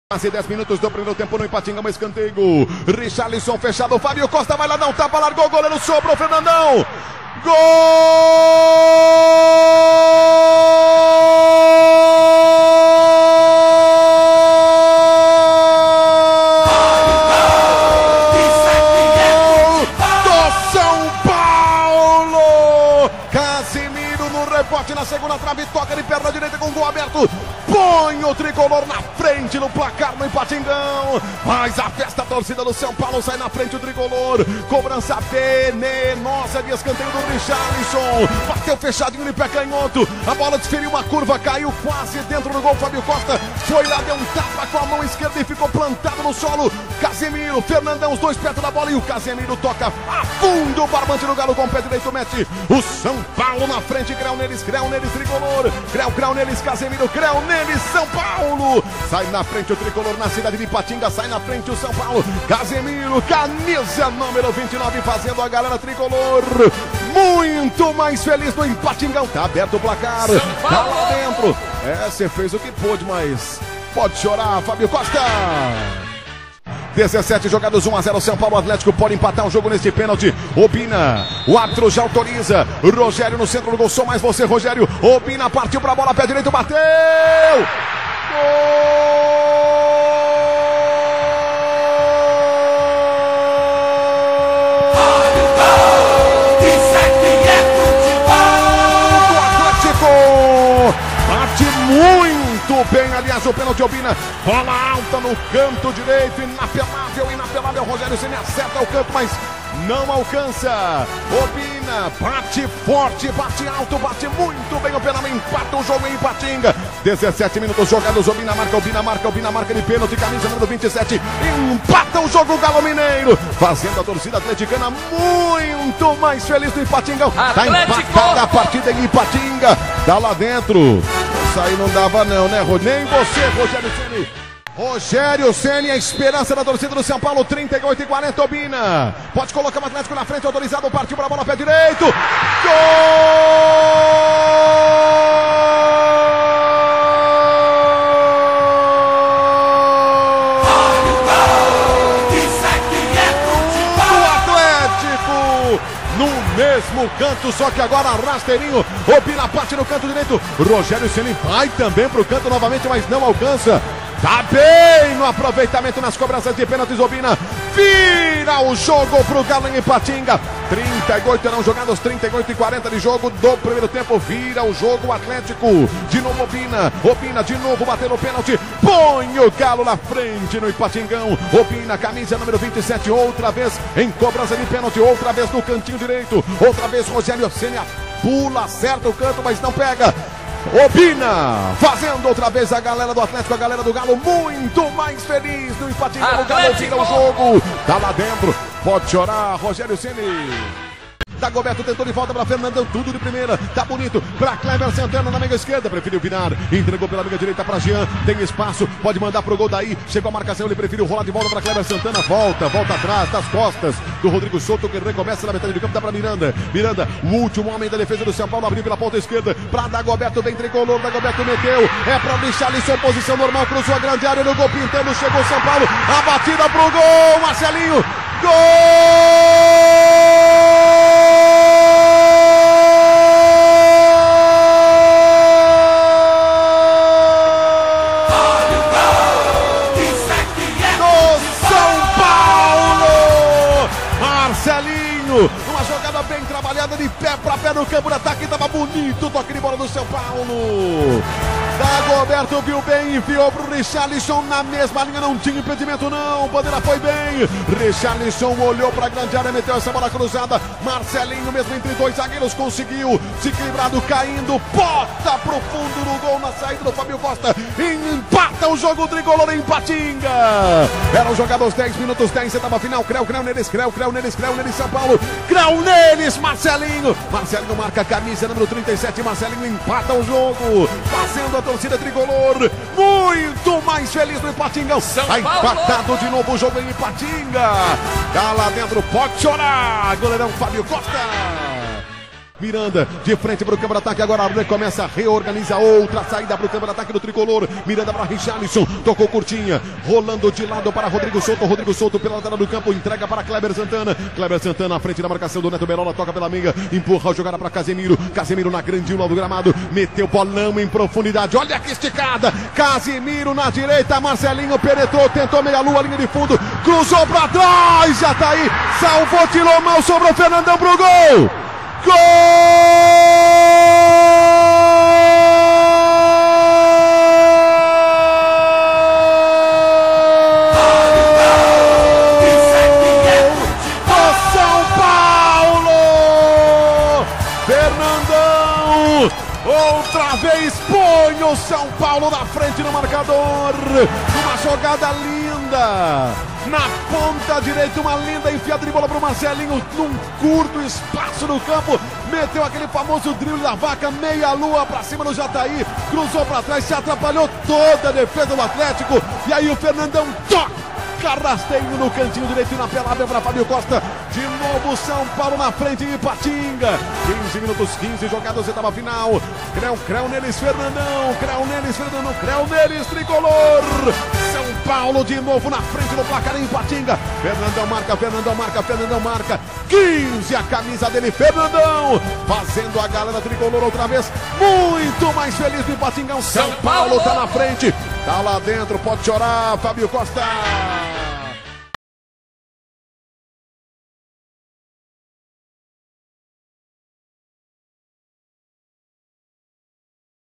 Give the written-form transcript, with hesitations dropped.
Quase 10 minutos do primeiro tempo no Ipatinga, um escanteio. Richarlison fechado, Fábio Costa vai lá dar um tapa, largou o goleiro, sobrou, Fernandão. Gol! Do São Paulo! Casemiro no rebote na segunda trave, toca de perna direita com o gol aberto. Põe o tricolor na frente no placar no Ipatingão. Mas a festa, a torcida do São Paulo sai na frente o tricolor. Cobrança venenosa de escanteio do Richarlison. Bateu fechadinho no pé canhoto. A bola desferiu uma curva, caiu quase dentro do gol. Fábio Costa foi lá, deu um tapa com a mão esquerda e ficou plantado no solo. Casemiro, Fernandão, os dois perto da bola e o Casemiro toca a fundo. O barbante no Galo com o pé direito mete o São Paulo na frente. Creu neles, tricolor. Creu neles, Casemiro, creu neles. São Paulo sai na frente o tricolor na cidade de Ipatinga, sai na frente o São Paulo. Casemiro, camisa número 29, fazendo a galera tricolor muito mais feliz no Ipatingão. Tá aberto o placar, tá lá dentro. Você fez o que pôde, mas pode chorar, Fábio Costa. 17 jogados, 1-0, São Paulo. Atlético pode empatar o jogo neste pênalti. Obina, o árbitro já autoriza. Rogério no centro do gol, só mais você, Rogério. Obina partiu pra bola, pé direito, bateu! Gol! Bate muito bem, aliás, o pênalti Obina, bola alta no canto direito, inapelável, Rogério Ceni acerta o canto, mas não alcança. Obina bate forte, bate alto, bate muito bem o penal, empata o jogo em Ipatinga. 17 minutos jogados, Obina marca de pênalti, camisa número 27, empata o jogo, Galo Mineiro, fazendo a torcida atleticana muito mais feliz do Ipatingão. Tá empatada a partida em Ipatinga, tá lá dentro. Isso aí não dava não, né, nem você, Rogério Ceni. Rogério Ceni, a esperança da torcida do São Paulo, 38-40, Obina. Pode colocar o Atlético na frente, autorizado, partiu para a bola, pé direito. Gol! No mesmo canto, só que agora rasteirinho. Obina parte no canto direito. Rogério Ceni vai também pro canto novamente, mas não alcança. Tá bem no aproveitamento nas cobranças de pênaltis, Obina. Vira o jogo pro Galo em Ipatinga. 38 não jogados, 38-40 de jogo do primeiro tempo. Vira o jogo o Atlético. De novo Obina de novo batendo o pênalti. Põe o Galo na frente no Ipatingão. Obina, camisa número 27, outra vez em cobrança de pênalti. Outra vez no cantinho direito. Outra vez Rogério Ceni pula, acerta o canto, mas não pega. Obina fazendo outra vez a galera do Atlético, a galera do Galo muito mais feliz no Ipatinga. O Galo vira o jogo, tá lá dentro, pode chorar, Rogério Ceni. Dagoberto tentou de volta para Fernandão, tudo de primeira, tá bonito, para Kleber Santana na meia esquerda, preferiu virar, entregou pela meia direita para Jean, tem espaço, pode mandar pro gol daí, chegou a marcação, ele preferiu rolar de volta para Kleber Santana, volta atrás, das costas do Rodrigo Souto, que recomeça na metade do campo, dá para Miranda, o último homem da defesa do São Paulo, abriu pela ponta esquerda, para Dagoberto, vem tricolor, Dagoberto meteu, é para Richarlison, posição normal, cruzou a grande área, no gol pintando, chegou São Paulo, a batida pro gol, Marcelinho, gol! Marcelinho, uma jogada bem trabalhada de pé para pé no campo de ataque, tava bonito o toque de bola do São Paulo. Dagoberto viu bem, enfiou pro Richarlison na mesma linha, não tinha impedimento não, o Bandeira foi bem. Richarlison olhou pra grande área, meteu essa bola cruzada. Marcelinho mesmo entre dois zagueiros conseguiu, desequilibrado, caindo, bota pro fundo do gol na saída do Fábio Costa. Empata o jogo tricolor em Ipatinga. Eram jogados 10 minutos, 10, etapa final. Creu neles, São Paulo. Creu neles, Marcelinho marca a camisa número 37, Marcelinho empata o jogo, fazendo a torcida tricolor muito mais feliz no Ipatingão. Tá empatado de novo o jogo em Ipatinga. Tá lá dentro, pode chorar, goleirão Fábio Costa. Miranda de frente para o campo de ataque. Agora começa a reorganizar outra saída para o campo de ataque do tricolor. Miranda para Richarlison. Tocou curtinha. Rolando de lado para Rodrigo Souto. Rodrigo Souto pela lateral do campo. Entrega para Kleber Santana. Kleber Santana à frente da marcação do Neto Berola. Toca pela meia. Empurra a jogada para Casemiro. Casemiro na grande do gramado. Meteu bolão em profundidade. Olha que esticada. Casemiro na direita. Marcelinho penetrou. Tentou meia-lua. Linha de fundo. Cruzou para trás. Já tá aí. Salvou. Tirou mal. Sobrou Fernandão pro gol. Gol! Do São Paulo! Fernandão! Outra vez põe o São Paulo na frente no marcador. Uma jogada linda. Na ponta direita, uma linda enfiada de bola para o Marcelinho, num curto espaço no campo, meteu aquele famoso drible da vaca, meia-lua para cima do Jataí, cruzou para trás, se atrapalhou toda a defesa do Atlético, e aí o Fernandão toca, rasteio no cantinho direito e na pelada para Fábio Costa, de novo São Paulo na frente em Ipatinga, 15 minutos, 15 jogadas, etapa final, creu neles Fernandão, creu neles tricolor, São Paulo de novo na frente do placar em Ipatinga, Fernandão marca, 15 a camisa dele, Fernandão, fazendo a galera tricolor outra vez, muito mais feliz do Ipatingão, São Paulo tá na frente, tá lá dentro, pode chorar, Fábio Costa.